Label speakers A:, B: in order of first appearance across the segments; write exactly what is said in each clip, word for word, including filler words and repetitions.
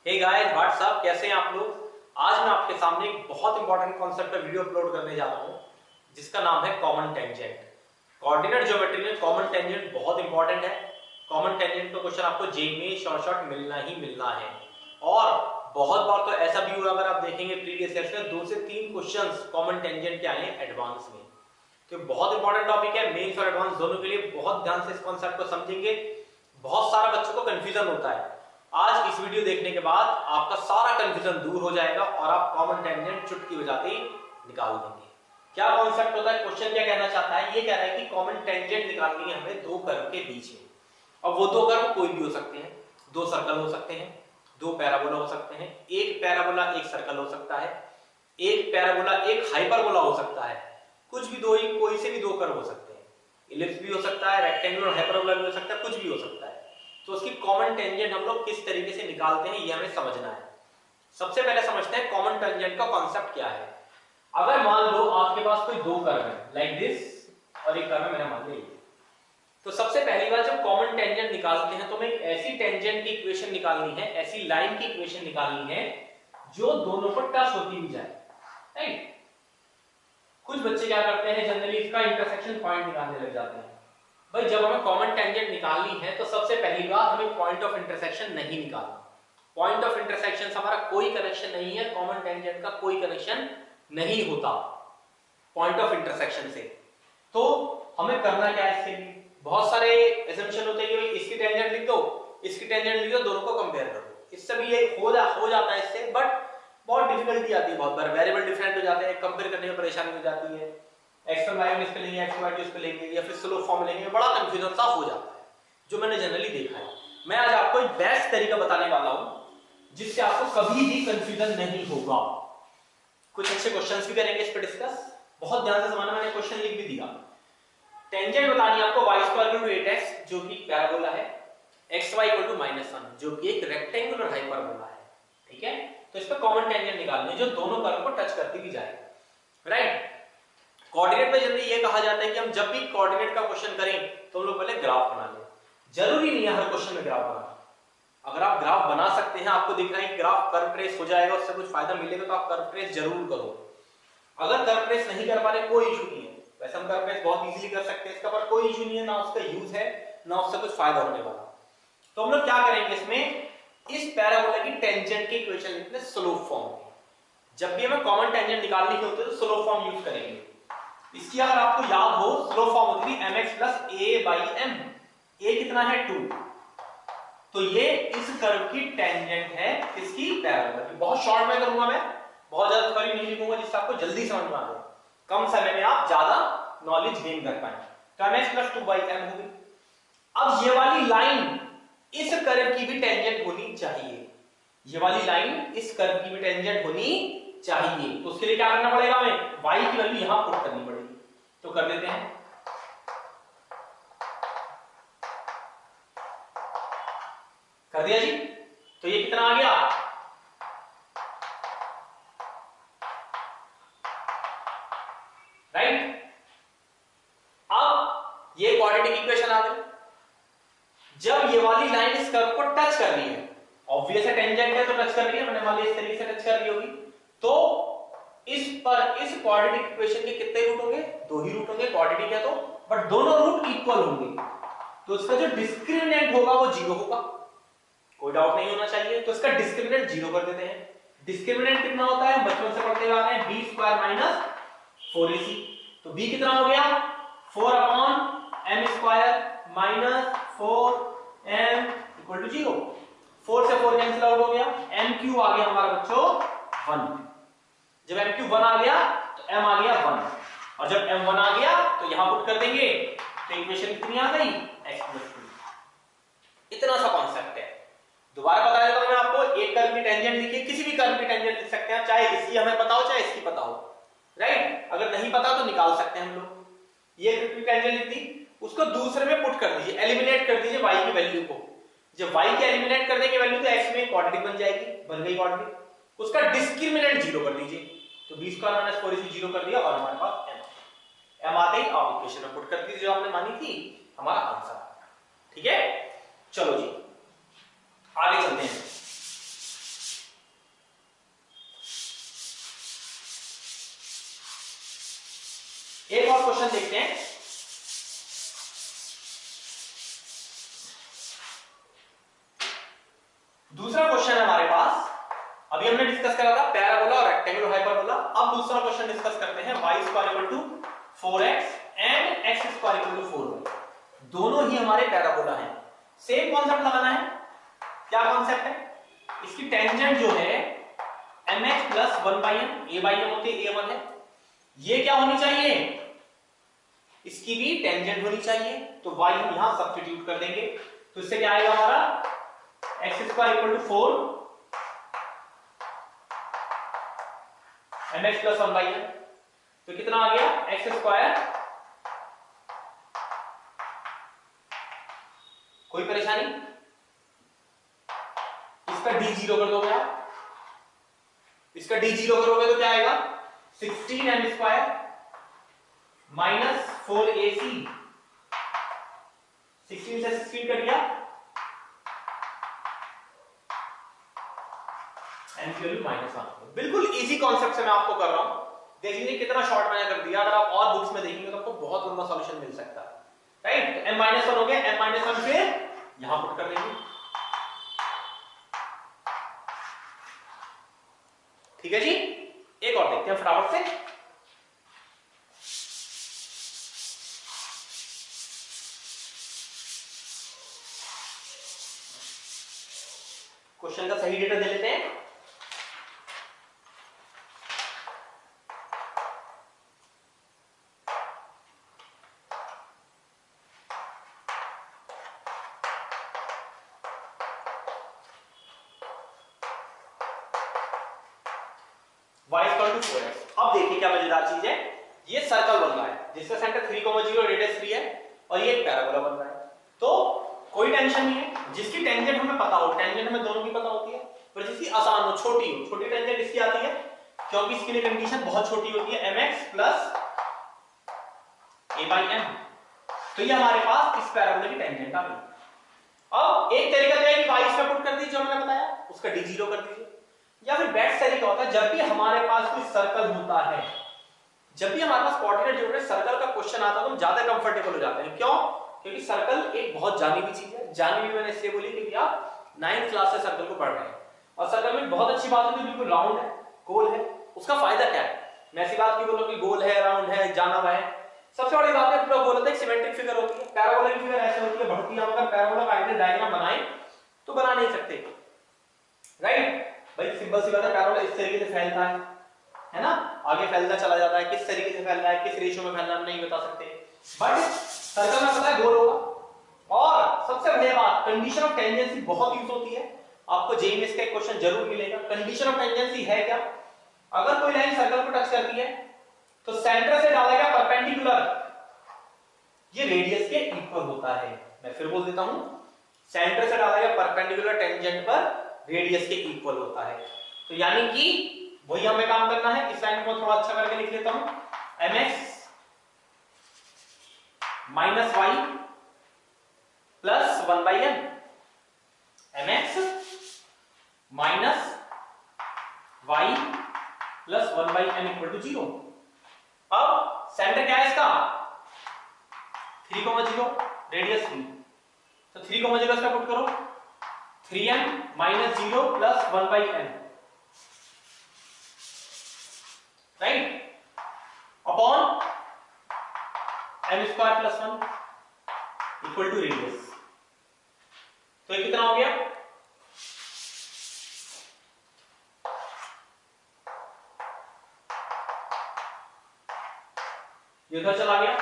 A: Hey guys what's up, कैसे हैं आप लोग। आज मैं आपके सामने एक बहुत इंपॉर्टेंट कॉन्सेप्ट पर वीडियो अपलोड करने जा रहा हूं जिसका नाम है कॉमन टेंजेंट। कोऑर्डिनेट ज्योमेट्री में कॉमन टेंजेंट बहुत इंपॉर्टेंट है। कॉमन टेंजेंट का क्वेश्चन आपको जेई में शॉर्ट शॉर्ट मिलना ही मिलना है और बहुत बार तो ऐसा भी हुआ, अगर आप देखेंगे प्रीवियस ईयर में दो से तीन क्वेश्चंस कॉमन टेंजेंट के आए हैं एडवांस में। तो बहुत इंपॉर्टेंट टॉपिक है, मेंस और एडवांस दोनों के लिए। बहुत ध्यान से इस कॉन्सेप्ट को समझेंगे। बहुत सारा बच्चों को कंफ्यूजन होता है। आज इस वीडियो देखने के बाद आपका सारा कंफ्यूजन दूर हो जाएगा और आप कॉमन टेंजेंट चुटकी बजाते ही निकाल देंगे। क्या कॉन्सेप्ट होता है, क्वेश्चन क्या कहना चाहता है, ये कह रहा है कि कॉमन टेंजेंट निकालनी है हमें दो कर्व के बीच में। अब वो दो कर्व कोई भी हो सकते हैं, दो सर्कल हो सकते हैं, दो पैराबोला हो सकते हैं, एक पैराबोला एक सर्कल हो सकता है, एक पैराबोला एक हाइपरबोला हो सकता है, कुछ भी दो ही कोई से भी दो कर्व हो सकते हैं, इलिप्स भी हो सकता है, रेक्टेंगल और हाइपरबोला भी हो सकता है, कुछ भी हो सकता है। तो उसकी कॉमन टेंजेंट हम लोग किस तरीके से निकालते हैं ये हमें समझना है। सबसे पहले समझते हैं कॉमन टेंजेंट का कॉन्सेप्ट क्या है। अगर मान लो आपके पास कोई दो कर्व है लाइक दिस और एक कर्व है, मैंने मान लिया, तो सबसे पहली बार जब कॉमन टेंजेंट निकालते हैं तो हमें एक ऐसी टेंजेंट की इक्वेशन निकालनी है, ऐसी लाइन की इक्वेशन निकालनी है जो दोनों पर टच होती भी जाए, राइट। कुछ बच्चे क्या करते हैं, जनरली इसका इंटरसेक्शन पॉइंट निकालने लग जाते हैं। भाई जब हमें कॉमन टेंजेंट निकालनी है तो सबसे पहली बात हमें पॉइंट ऑफ इंटरसेक्शन नहीं निकालना। पॉइंट ऑफ इंटरसेक्शन से हमारा कोई कनेक्शन नहीं है, कॉमन टेंजेंट का कोई कनेक्शन नहीं होता पॉइंट ऑफ इंटरसेक्शन से। तो हमें करना क्या है, इसके लिए बहुत सारे assumption होते हैं कि इसकी टेंजेंट लिख दो, इसकी टेंजेंट लिख दो, दोनों को कंपेयर कर दो। इससे भी ये हो जा हो जाता है इससे, बट बहुत डिफिकल्टी आती है। बहुत बार वेरिएबल डिफरेंट हो जाते हैं, कंपेयर करने में परेशानी हो जाती है। एक्स वाई इस पे लेंगे, एक्स वाई इस पे लेंगे, या फिर स्लोप फॉर्म लेंगे, बड़ा कंफ्यूजन सा हो जाता है, जो मैंने जनरली देखा है। मैं आज आपको एक बेस्ट तरीका बताने वाला हूं जिससे आपको कभी भी कंफ्यूजन नहीं होगा। कुछ अच्छे क्वेश्चंस भी करेंगे इस पे डिस्कस। बहुत ध्यान से समझना, मैंने क्वेश्चन लिख भी दिया। टेंजेंट बतानी है आपको y square equal to eight X जो कि पैराबोला है, xy equal to minus one जो कि एक रेक्टेंगुलर और हाइपरबोला है, ठीक है। तो इस पे कॉमन टेंजेंट निकालनी है जो दोनों कर्व को टच करती भी जाए, राइट। कोऑर्डिनेट में जनरली ये कहा जाता है कि हम जब भी कोऑर्डिनेट का क्वेश्चन करें तो हम लोग पहले ग्राफ बना लें। जरूरी नहीं है हर क्वेश्चन में ग्राफ बनाना। अगर आप ग्राफ बना सकते हैं, आपको दिख रहा है कि ग्राफ कर्व ट्रेस हो जाएगा, उससे कुछ फायदा मिलेगा, तो आप कर्व ट्रेस जरूर करो। अगर कर्व ट्रेस नहीं कर पा रहे कोई इशू नहीं है, वैसे हम कर्व ट्रेस बहुत इजीली कर सकते हैं, इसका पर कोई इशू नहीं है, ना उसका यूज है ना उससे कुछ फायदा होने वाला। तो हम लोग क्या करेंगे, इसमें इस पैराबोला की टेंजेंट की इक्वेशन लिखते हैं स्लोप फॉर्म में। जब भी हमें कॉमन टेंजेंट निकालनी होती है तो स्लोप फॉर्म यूज करेंगे। इसकी अगर आपको याद हो, स्लोप फॉर्म होती है mx plus a by m। a कितना है टू, तो ये इस कर्व की टेंजेंट है, इसकी पैराबोला की। बहुत शॉर्ट में करूंगा मैं, बहुत ज्यादा थ्योरी नहीं लिखूंगा जिससे आपको जल्दी समझ में आ जाए, कम समय में आप ज्यादा नॉलेज गेन कर पाए। तो mx plus two by m होगी। अब ये वाली लाइन इस कर्व की भी टेंजेंट होनी चाहिए, ये वाली लाइन इस कर्व की भी टेंजेंट होनी चाहिए। तो उसके लिए क्या करना पड़ेगा, हमें y की वैल्यू यहां पुट करनी पड़ेगी। तो कर देते हैं, कर दिया जी। तो ये कितना आ गया, राइट। अब ये क्वाड्रेटिक इक्वेशन आ गई। जब ये वाली लाइन इस कर्व को टच कर रही है, ऑब्वियस है टेंजेंट है तो टच कर रही है, मैंने मान लिया इस तरीके से टच कर रही होगी, तो इस पर इस क्वाड्रेटिक इक्वेशन के कितने रूट होंगे, दो ही रूट होंगे, क्वाड्रेटिक है तो, बट दोनों रूट इक्वल होंगे। तो इसका जो डिस्क्रिमिनेंट होगा वो जीरो होगा, कोई डाउट नहीं होना चाहिए। तो इसका डिस्क्रिमिनेंट जीरो कर देते हैं। डिस्क्रिमिनेंट कितना होता है, बचपन से पढ़ते आ रहे हैं, B square minus four A C. तो बी कितना हो गया, four upon M square minus four M equal to zero. Four से फोर कैंसिल आउट हो गया, एम क्यू आ गया हमारा बच्चों वन। जब एम क्यू वन आ गया तो एम आ गया वन, और जब एम वन आ गया तो यहां पुट कर देंगे, तो इक्वेशन कितनी आ गई, एक्स प्लस टू। इतना सा कॉन्सेप्ट है। दोबारा बता देता हूं मैं आपको, एक कर्व की टेंजेंट लिखिए, किसी भी कर्व की टेंजेंट लिख सकते हैं, चाहे इसकी हमें पता हो चाहे इसकी पता हो, राइट। अगर नहीं पता तो निकाल सकते हैं हम लोग। ये कर्व की टेंजेंट लिख दी, उसको दूसरे में पुट कर दीजिए, एलिमिनेट कर दीजिए y की वैल्यू को। जब y की एलिमिनेट करने की वैल्यू तो x में क्वाड्रेटिक बन जाएगी, बन गई क्वाड्रेटिक। उसका डिस्क्रिमिनेंट जीरो कर दीजिए, तो b स्क्वायर माइनस फोर इसी जीरो कर दिया, और हमारे पास m m आते ही आप इक्वेशन में पुट कर दीजिए जो आपने मानी थी, हमारा आंसर। ठीक है, चलो जी आगे चलते हैं। दूसरा क्वेश्चन है हमारे पास, अभी हमने डिस्कस करा था पैराबोला और रेक्टेंगल और हाइपरबोला। अब दूसरा क्वेश्चन डिस्कस करते हैं y square equal to four X and x square equal to four Y. दोनों ही हमारे पैराबोला हैं। सेम कॉन्सेप्ट लगाना है। क्या कॉन्सेप्ट है? इसकी टेंजेंट जो है mx plus one by M, A by M होती है, ए वन है। ये क्या होनी चाहिए? इसकी भी टेंजेंट होनी चाहिए। तो y हम यहां सब्स्टिट्यूट कर देंगे। तो इससे क्या आएगा हमारा X square equal to four M X plus one by M. तो कितना आ गया? X square. कोई परेशानी? इसका डी जीरो कर दोगे आप, इसका डी जीरो करोगे तो क्या आएगा? Sixteen M square minus four A C. Sixteen से सिक्सटीन कट गया, एम की वैल्यू माइनस वन। बिल्कुल इजी कॉन्सेप्ट से मैं आपको कर रहा हूं। देख लीजिए कितना शॉर्ट मैंने कर दिया। अगर आप और बुक्स में देखेंगे तो आपको बहुत लंबा सॉल्यूशन मिल सकता है, राइट। तो m माइनस वन हो गया, m माइनस वन फिर यहां पुट कर देंगे, ठीक है जी। एक और देखते हैं फटाफट से। क्वेश्चन का सही डेटा दे लेते हैं। y equal to four X. अब देखिए क्या मजेदार चीज है। ये सर्कल बन रहा है जिसका centre three comma zero radius three है, और ये एक पैराबोला बन रहा है। तो कोई टेंशन नहीं है। जिसकी टेंजेंट हमें पता हो, टेंजेंट हमें दोनों की पता होती है, पर जिसकी आसान हो, छोटी हो, छोटी टेंजेंट इसकी आती है क्योंकि इसके लिए कंडीशन बहुत छोटी होती है, mx plus a by m। तो ये हमारे पास इस पैराबोला की टेंजेंट आ गई। अब एक तरीका जो है कि y इसमें पुट कर दीजिए, जो मैंने बताया, उसका डी जीरो कर दीजिए। या फिर बेस्ट तरीका होता है, जब भी हमारे पास कोई सर्कल होता है, जब भी हमारे पास कोऑर्डिनेट जोड़े सर्कल का क्वेश्चन आता है तो हम ज्यादा कंफर्टेबल हो जाते हैं। क्यों? क्योंकि सर्कल एक बहुत जानी हुई चीज है। जानी हुई मैंने इसलिए बोली क्योंकि आप नाइन्थ क्लास से सर्कल को पढ़ रहे हैं, और सर्कल में बहुत अच्छी बात होती है, बिल्कुल राउंड है, गोल है। उसका फायदा क्या है? मैं ऐसी बात की बोलूं कि गोल है, राउंड है, जाना हुआ है। सबसे बड़ी बात है, पूरा गोल होता है, सिमेट्रिक फिगर होती है। पैराबोला की फिगर ऐसे होती है, बढ़ती है। हम अगर पैराबोला का आइडियल डायग्राम बनाएं तो बना नहीं सकते, राइट। भाई सिंपल सी बात है, पैराबोला इस तरीके से फैलता है, है ना, आगे फैलता चला जाता है। किस तरीके से फैल रहा है, किस रेशियो में फैल रहा है, नहीं बता सकते। बट सर्कल में पता है गोल होगा। और सबसे बढ़िया बात, कंडीशन ऑफ टेंजेंसी बहुत यूज होती है। आपको जेई में इसका एक क्वेश्चन जरूर मिलेगा। कंडीशन ऑफ टेंजेंसी है क्या? अगर कोई लाइन सर्कल को टच करती है तो सेंटर से डाला गया परपेंडिकुलर ये रेडियस के इक्वल होता है। मैं फिर बोल देता हूं, सेंटर से डाला गया परपेंडिकुलर टेंजेंट पर रेडियस के इक्वल होता है। तो यानी कि वही हमें काम करना है। इस लाइन को थोड़ा अच्छा करके लिख लेता हूं, mx minus Y plus one by M. mx minus Y plus one by M equal to zero. अब सेंटर क्या है इसका? Three comma zero, radius three. तो थ्री कॉमा जीरो इसका पुट करो, three M minus zero plus one by M, right, upon M square plus one equal to radius. तो ये कितना हो गया? ये उधर चला गया,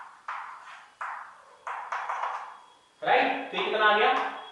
A: राइट। तो ये कितना आ गया?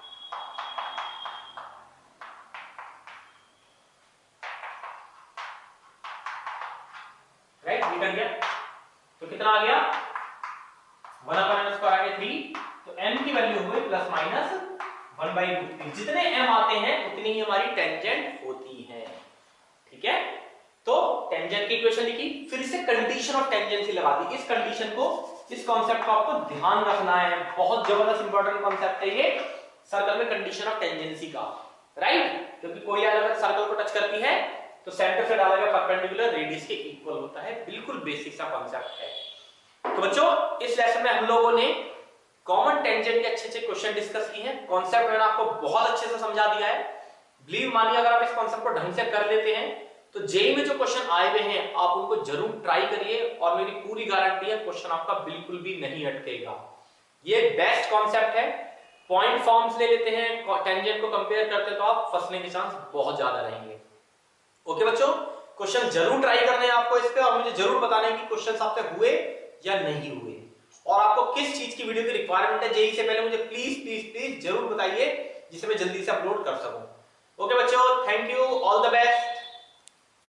A: राइट, ये कर गया। तो कितना आ गया? वन अपॉन एम स्क्वायर आ गया थ्री। तो m की वैल्यू हो गई plus minus one by two. जितने m आते हैं उतनी ही हमारी टेंजेंट होती है, ठीक है। तो टेंजेंट की इक्वेशन लिखी, फिर इसे कंडीशन ऑफ टेंजेंसी लगा दी। इस कंडीशन को, इस कॉन्सेप्ट को आपको ध्यान रखना है। बहुत जबरदस्त इंपॉर्टेंट कॉन्सेप्ट है ये सर्कल में कंडीशन ऑफ टेंजेंसी का, राइट। क्योंकि कोई अगर सर्कल को टच करती है तो सेंटर से डाला गया परपेंडिकुलर रेडियस के इक्वल होता है। बिल्कुल बेसिक सा कॉन्सेप्ट है। तो बच्चों, इस लेसन में हम लोगों ने कॉमन टेंजेंट के अच्छे अच्छे क्वेश्चन डिस्कस किए हैं। कॉन्सेप्ट मैंने आपको बहुत अच्छे से समझा दिया है। बिलीव मानिए अगर आप इस कॉन्सेप्ट को ढंग से कर लेते हैं तो जेई में जो क्वेश्चन आए हुए हैं आप उनको जरूर ट्राई करिए और मेरी पूरी गारंटी है क्वेश्चन आपका बिल्कुल भी नहीं अटकेगा। ये बेस्ट कॉन्सेप्ट है। पॉइंट फॉर्म्स ले लेते हैं, टेंजेंट को कंपेयर करते हैं तो आप फंसने के चांस बहुत ज्यादा रहेंगे। ओके बच्चों, क्वेश्चन जरूर ट्राई करने हैं आपको इस पे और मुझे जरूर बताना है कि क्वेश्चन आपसे हुए या नहीं हुए और आपको किस चीज की वीडियो की रिक्वायरमेंट है जेई से पहले मुझे प्लीज प्लीज प्लीज जरूर बताइए जिसे मैं जल्दी से अपलोड कर सकूं। ओके बच्चों, thank you, all the best.